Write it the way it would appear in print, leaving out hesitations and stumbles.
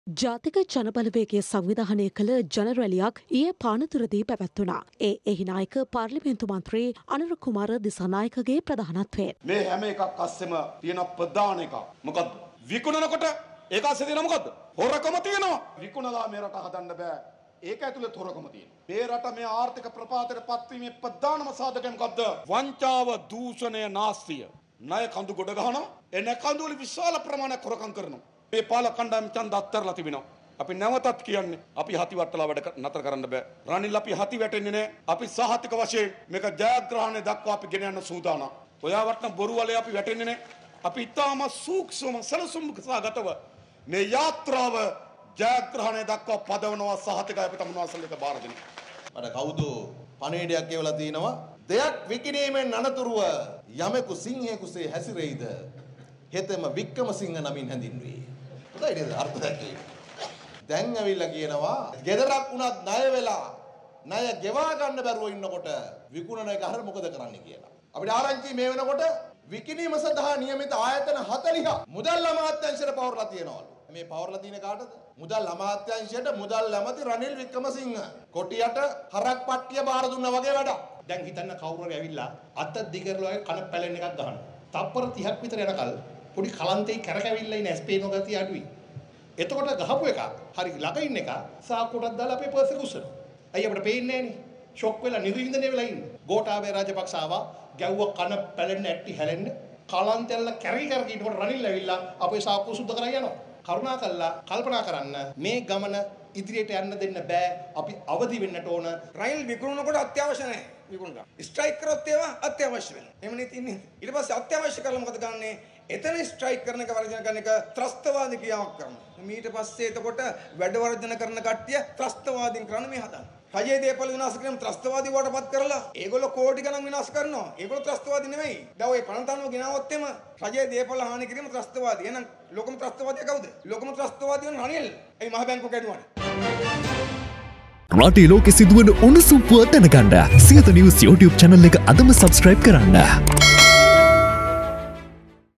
ජාතික ජනබලවේගය සංවිධානය කළ ජනරැලියක් ඊයේ පානතුරදී පැවැත්වුණා. එහි නායක පාර්ලිමේන්තු මන්ත්‍රී අනුර කුමාර දිසානායකගේ ප්‍රධානත්වයෙන්. මේ හැම එකක් අස්සෙම තියෙන ප්‍රධාන එක මොකද්ද? විකුණනකොට ඒක අස්සේ තියෙන මොකද්ද? හොරකම තියෙනවා. විකුණලා මේ රට හදන්න බෑ. ඒක ඇතුළේ හොරකම තියෙනවා. මේ රට මේ ආර්ථික ප්‍රපාතයට පත්වීමේ ප්‍රධානම සාධකය මොකද්ද? වංචාව, දූෂණය, නාස්තිය. ණය කඳු ගොඩ ගහනවා. ඒ ණය කඳු වල විශාල ප්‍රමාණයක් හොරකම් කරනවා. මේ පාලක කණ්ඩායම ඡන්ද අත්හැරලා තිබෙනවා. අපි නැවතත් කියන්නේ අපි හති වට්ටලා වැඩ නතර කරන්න බෑ. රනිල් අපි හති වැටෙන්නේ නැහැ. අපි සහතික වශයෙන් මේක ජයග්‍රහණය දක්වා අපි ගෙන යන්න සූදානම්. ඔයා වටන බොරු වලේ අපි වැටෙන්නේ නැහැ. අපි ඊටාම සූක්ෂම සලසුම්කසගතව මේ යාත්‍රාව ජයග්‍රහණය දක්වා පදවනවා සහතිකයි අපි තමුන්වන්සලට බාර දෙනවා. මට කවුද පණිවිඩයක් කියවලා තිනවා දෙයක් විකිණීමෙන් අනතුරුව යමෙකු සිංහයෙකුසේ හැසිරෙයිද හෙතෙම වික්‍රමසිංහ නමින් හැඳින්වේ. හොඳයි නේද අර්ථ දැක්කේ. දැන් ඇවිල්ලා කියනවා ගෙදරක් උනත් ණය වෙලා ණය ගෙවා ගන්න බැරුව ඉන්නකොට විකුණන එක හරිය මොකද කරන්නේ කියලා. අපිට ආරංචි මේ වෙනකොට විකිණීම සඳහා නියමිත ආයතන 40ක් මුදල් අමාත්‍යාංශයට පවර්ලා තියෙනවලු. මේ පවර්ලා තියෙන කාටද? මුදල් අමාත්‍යාංශයට මුදල් ඇමති රනිල් වික්‍රමසිංහ. කොටියට හරක් පට්ටිය බාර දුන්නා වගේ වැඩක්. දැන් හිතන්න කවුරු හරි ඇවිල්ලා අත දිගරලා කන පැලෙන් එකක් ගහනවා. තප්පර 30ක් විතර යනකල් පොඩි කලන්තේ කරකැවිල්ලා ඉන්න ස්පේනෝ ගතිය අඩුයි. එතකොට ගහපු එක හරි ළඟ ඉන්න එක සාක්කුවටත් දාලා අපේ පර්ස් එක උස්සනවා. අයිය අපිට පේන්නේ නැහනේ. ෂොක් වෙලා නිවිඳින වෙලා ඉන්නේ. ගෝඨාභය රාජපක්ෂ ආවා ගැව්ව කන පැලෙන්න ඇටි හැලෙන්න කලන්තෙල්ල කැරි කරගෙන ඉන්නකොට රනිල් ඇවිල්ලා අපේ සාක්කුව සුද්ධ කරලා යනවා. කරුණාකරලා කල්පනා කරන්න මේ ගමන ඉදිරියට යන්න දෙන්න බෑ. අපි අවදි වෙන්නට ඕන. රයිල් විකුණනකොට අත්‍යවශ්‍ය නැහැ. විකුණන. ස්ට්‍රයික් කරොත් ඒවා අත්‍යවශ්‍ය වෙනවා. එහෙම නෙත් ඉන්නේ. ඊට පස්සේ අත්‍යවශ්‍ය කරලා මොකද ගන්නෙ? එතන ස්ට්‍රයික් කරන එක වර්ජන කරන එක ත්‍රස්තවාදී ක්‍රියාවක් කරනවා. ඊට පස්සේ එතකොට වැඩ වර්ජන කරන කට්ටිය ත්‍රස්තවාදීන් කරන මේ හදන. රජයේ දේපල විනාශ කිරීම ත්‍රස්තවාදී වටපත් කරලා ඒගොල්ලෝ කෝටි ගණන් විනාශ කරනවා. ඒගොල්ලෝ ත්‍රස්තවාදී නෙවෙයි. දැන් ඔය පණතනව ගෙනාවොත් එම රජයේ දේපල හානි කිරීම ත්‍රස්තවාදී. එහෙනම් ලොකම ත්‍රස්තවාදියා කවුද? ලොකම ත්‍රස්තවාදී වන රනිල්. ඒ මහ බැංකුව කැඩුවානේ. රටේ ලෝකෙ සිදුවන උණුසුම් පුවත් දැනගන්න සියත නිවුස් YouTube channel එක අදම subscribe කරන්න.